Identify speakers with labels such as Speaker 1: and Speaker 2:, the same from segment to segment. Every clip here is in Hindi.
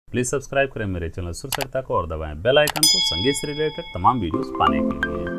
Speaker 1: प्लीज़ सब्सक्राइब करें मेरे चैनल सुर सरिता को और दबाएं बेल आइकन को संगीत से रिलेटेड तमाम वीडियोस पाने के लिए।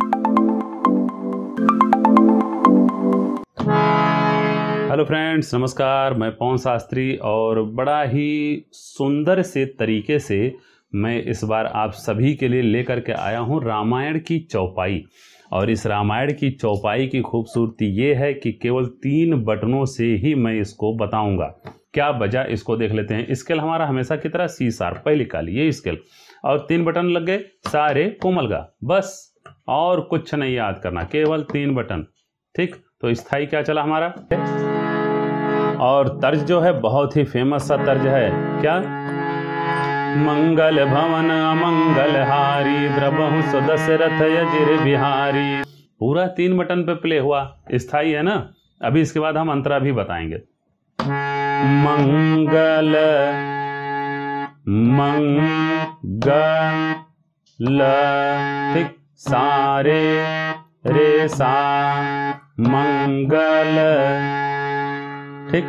Speaker 1: हेलो फ्रेंड्स, नमस्कार। मैं पवन शास्त्री और बड़ा ही सुंदर से तरीके से मैं इस बार आप सभी के लिए लेकर के आया हूँ रामायण की चौपाई। और इस रामायण की चौपाई की खूबसूरती ये है कि केवल 3 बटनों से ही मैं इसको बताऊंगा। क्या वजह, इसको देख लेते हैं। स्केल हमारा हमेशा की तरह सी शार्प पहली काली, ये स्केल, और 3 बटन लग गए सारे कोमल गा, बस और कुछ नहीं याद करना, केवल 3 बटन। ठीक, तो स्थाई क्या चला हमारा, और तर्ज जो है बहुत ही फेमस सा तर्ज है। क्या, मंगल भवन अमंगल हारी द्रबहु सुदशरथ अजिर बिहारी। पूरा 3 बटन पे प्ले हुआ, स्थाई है ना। अभी इसके बाद हम अंतरा भी बताएंगे। मंगल मंगल, ठीक, सारे रे सा मंगल, ठीक,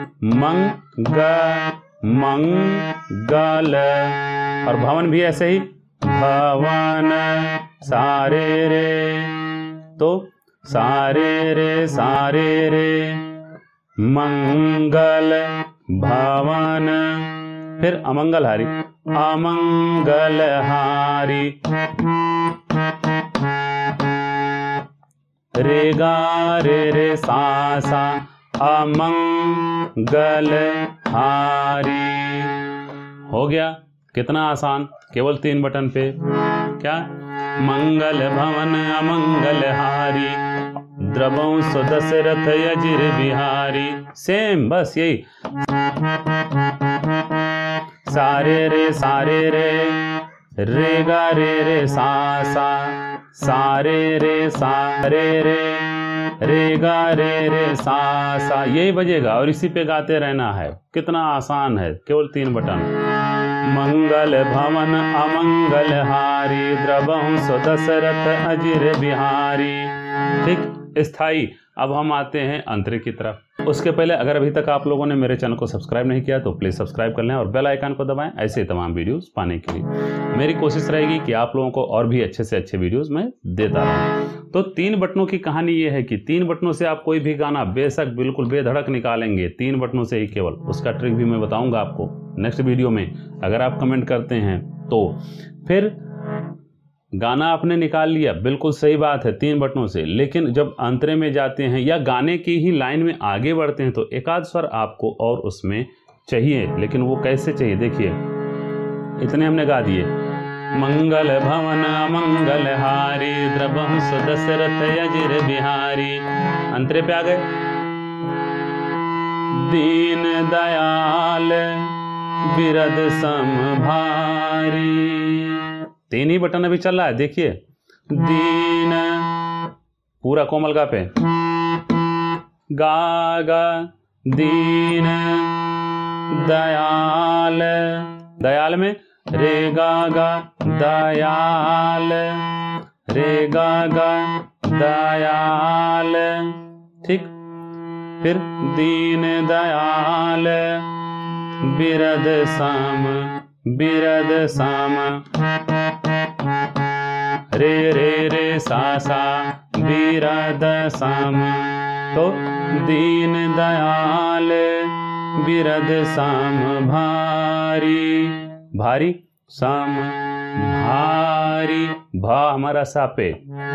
Speaker 1: मंगल, और भवन भी ऐसे ही, भवन सारे रे, तो सारे रे मंगल भवन, फिर अमंगल हारी, अमंगल हारी, रे गा रे सा सा अमंगल हारी। हो गया, कितना आसान, केवल 3 बटन पे। क्या, मंगल भवन अमंगल हारी द्रबहु सुदशरथ अजिर बिहारी। सेम, बस यही, सारे रे रे गा रे सा सा, सारे रे रे गा रे सा सा, यही बजेगा और इसी पे गाते रहना है। कितना आसान है, केवल 3 बटन। मंगल भवन अमंगल हारी द्रबहु सुदशरथ अजिर बिहारी। ठीक, स्थाई। अब हम आते हैं अंतरे की तरफ। उसके पहले अगर अभी तक आप लोगों ने मेरे चैनल को सब्सक्राइब नहीं किया तो प्लीज़ सब्सक्राइब कर लें और बेल आइकन को दबाएं ऐसे तमाम वीडियोस पाने के लिए। मेरी कोशिश रहेगी कि आप लोगों को और भी अच्छे से अच्छे वीडियोस मैं देता रहूं। तो 3 बटनों की कहानी ये है कि 3 बटनों से आप कोई भी गाना बेशक बिल्कुल बेधड़क निकालेंगे, 3 बटनों से ही केवल। उसका ट्रिक भी मैं बताऊँगा आपको नेक्स्ट वीडियो में, अगर आप कमेंट करते हैं तो। फिर गाना आपने निकाल लिया, बिल्कुल सही बात है, 3 बटनों से। लेकिन जब अंतरे में जाते हैं या गाने की ही लाइन में आगे बढ़ते हैं तो एकाध स्वर आपको और उसमें चाहिए। लेकिन वो कैसे चाहिए, देखिए, इतने हमने गा दिए, मंगल भवन मंगल हारी द्रबहु सुदशरथ अजिर बिहारी। अंतरे पे आ गए, दीन दयाल बिरद सम भारी। 3 ही बटन अभी चल रहा है, देखिए, दीन, पूरा कोमल गा पे, गा गा, दीन दयाल, दयाल में रे गा गा दयाल, रे गा गा दयाल। ठीक, फिर दीन दयाल बिरद सम, बिरद सम, रे सा सा बिरद सम। तो दीन दयाल बिरद सम भारी, भारी सम भारी, भा हमारा सा पे,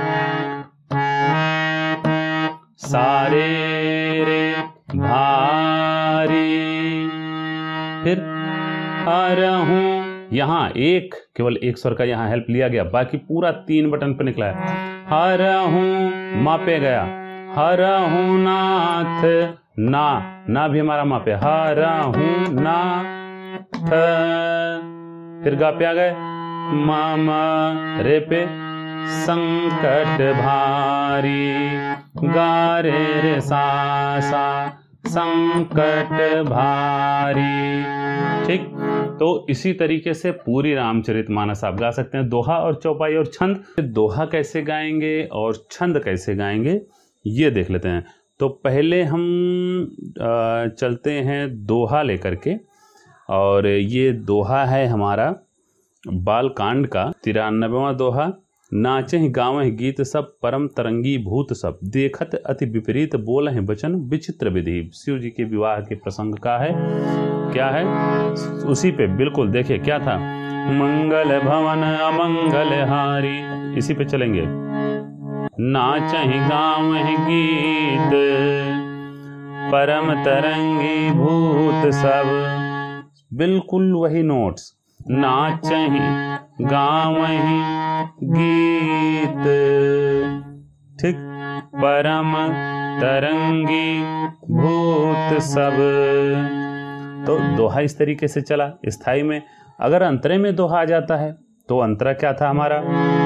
Speaker 1: सारे रे भारी। फिर हरहूं, यहाँ एक, केवल एक स्वर का यहाँ हेल्प लिया गया, बाकी पूरा 3 बटन पे निकला है। हरहूं मा पे गया, हरहूं नाथ, ना, ना भी हमारा मा पे, हरहूं नाथ। फिर गा पे आ गए, मामा रे पे, संकट भारी, गा रे सा सा, संकट भारी। ठीक, तो इसी तरीके से पूरी रामचरितमानस आप गा सकते हैं। दोहा और चौपाई और छंद। दोहा कैसे गाएंगे और छंद कैसे गाएंगे ये देख लेते हैं। तो पहले हम चलते हैं दोहा लेकर के और ये दोहा है हमारा बालकांड का 93वां दोहा। नाचहि गावहि गीत सब परम तरंगी भूत सब, देखत अति विपरीत बोलहि वचन विचित्र विधि। शिव जी के विवाह के प्रसंग का है, क्या है उसी पे बिल्कुल देखिए क्या था, मंगल भवन अमंगल हारी, इसी पे चलेंगे। नाचहि गावहि गीत परम तरंगी भूत सब, बिल्कुल वही नोट्स, नाचहि गावहि गीत, ठीक, परम तरंगी भूत सब। तो दोहा इस तरीके से चला स्थाई में। अगर अंतरे में दोहा आ जाता है तो अंतरा क्या था हमारा,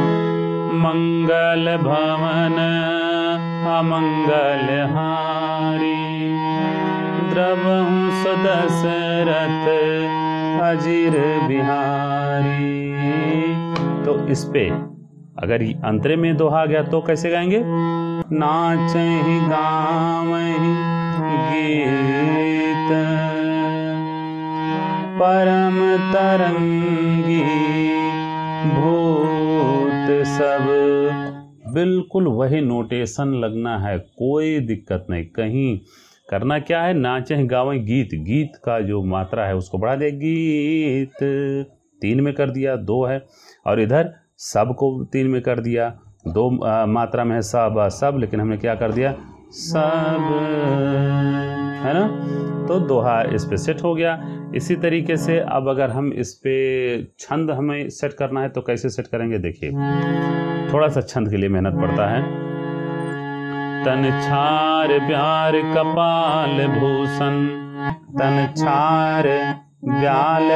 Speaker 1: मंगल भवन अमंगल हारी, द्रवहु दशरथ अजीर बिहारी। तो इस पे अगर अंतरे में दोहा आ गया तो कैसे गाएंगे, नाचहि गावहि गीत परम तरंगी भूत सब, बिल्कुल वही नोटेशन लगना है, कोई दिक्कत नहीं। कहीं करना क्या है, नाचहि गावहि गीत, गीत का जो मात्रा है उसको बढ़ा दे, गीत 3 में कर दिया, 2 है, और इधर सब को 3 में कर दिया, 2 मात्रा में है सब सब, लेकिन हमने क्या कर दिया सब, है ना। तो दोहा इस पे सेट हो गया। इसी तरीके से अब अगर हम इस पे छंद हमें सेट करना है तो कैसे सेट करेंगे, देखिए थोड़ा सा छंद के लिए मेहनत पड़ता है। तन छार प्यार कपाल भूषण, तन छार ब्याल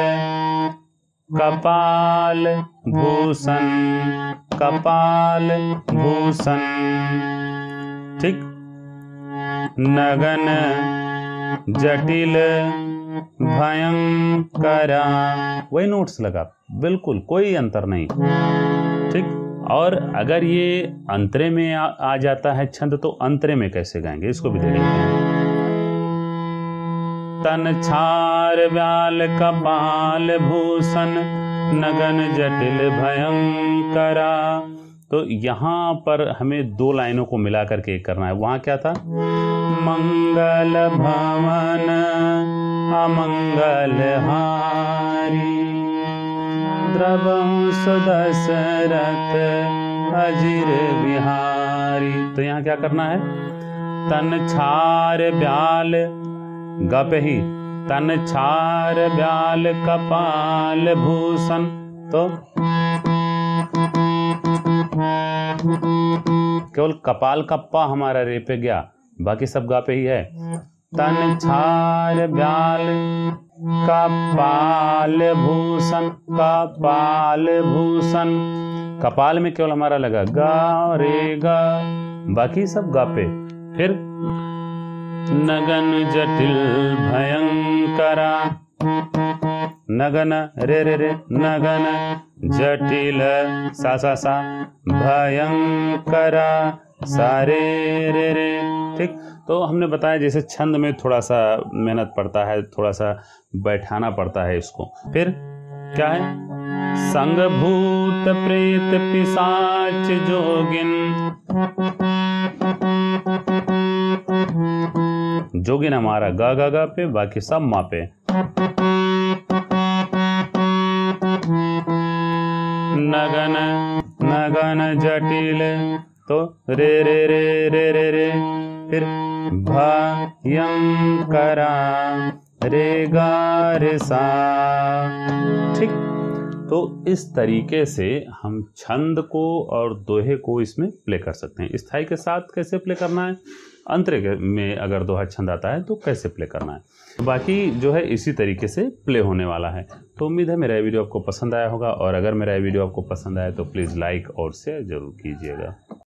Speaker 1: कपाल भूषण, कपाल भूषण, ठीक, नगन जटिल भयंकरा, वही नोट्स लगा, बिल्कुल कोई अंतर नहीं, ठीक। और अगर ये अंतरे में आ जाता है छंद तो अंतरे में कैसे गाएंगे इसको भी देखेंगे। तन छार ब्याल कपाल भूषण, नगन जटिल भयंकरा। तो यहाँ पर हमें 2 लाइनों को मिला करके करना है। वहाँ क्या था, मंगल भवन अमंगल हारी, द्रवंश दशरथ अजीर बिहारी। तो यहाँ क्या करना है, तन छार ब्याल, गा पे ही, तन छार ब्याल कपाल भूषण, तो केवल कपाल का पा हमारा रे पे गया, बाकी सब गा पे ही है। तन छार ब्याल कपाल भूषण, कपाल भूषण, कपाल में केवल हमारा लगा गा रे गा, बाकी सब गा पे। फिर नगन जटिल भयंकरा, नगन रे रे रे, नगन जटिल सा सा सा, भयंकरा सारे रे रे, ठीक। तो हमने बताया जैसे छंद में थोड़ा सा मेहनत पड़ता है, थोड़ा सा बैठाना पड़ता है इसको। फिर क्या है, संग भूत प्रेत पिशाच जोगिन, जोगिन हमारा गा गा गा पे, बाकी सब मा पे। नगन नगन जटिल, तो रे रे रे रे रे रे, फिर भयंकरा रे गा रे सा, ठीक। तो इस तरीके से हम छंद को और दोहे को इसमें प्ले कर सकते हैं। स्थाई के साथ कैसे प्ले करना है, अंतरे में अगर दोहा छंद आता है तो कैसे प्ले करना है, बाकी जो है इसी तरीके से प्ले होने वाला है। तो उम्मीद है मेरा ये वीडियो आपको पसंद आया होगा, और अगर मेरा ये वीडियो आपको पसंद आया तो प्लीज़ लाइक और शेयर ज़रूर कीजिएगा।